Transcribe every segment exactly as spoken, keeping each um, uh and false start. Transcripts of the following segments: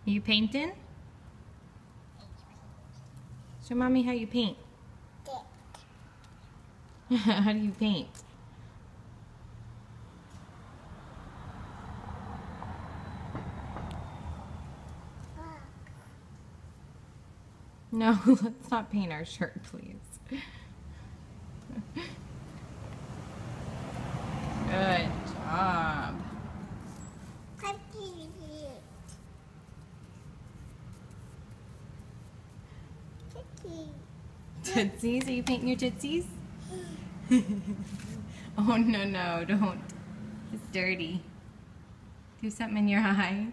You painting? Show mommy how you paint. How do you paint? No, let's not paint our shirt, please. Good job. Tootsies? Are you painting your tootsies? Oh, no, no, don't. It's dirty. Do something in your eye.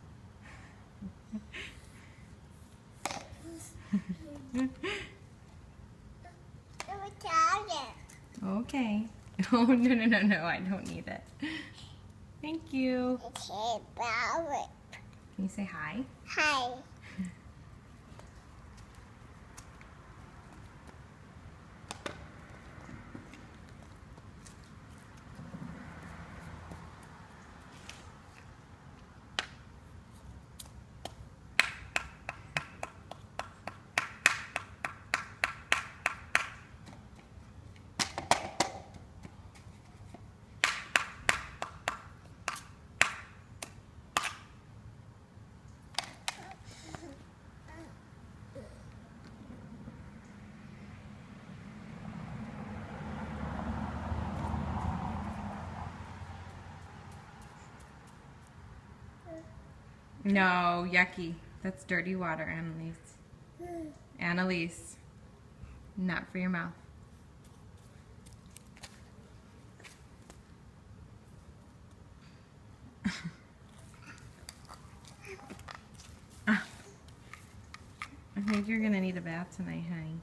Okay. Oh, no, no, no, no, I don't need it. Thank you. Can you say hi? Hi. No, yucky. That's dirty water, Annalise. Annalise. Not for your mouth. Ah. I think you're gonna need a bath tonight, honey.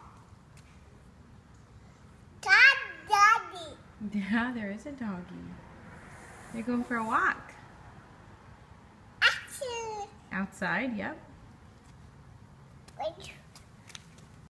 Daddy. Yeah, there is a doggy. They're going for a walk. Action. Outside, yep. Wait.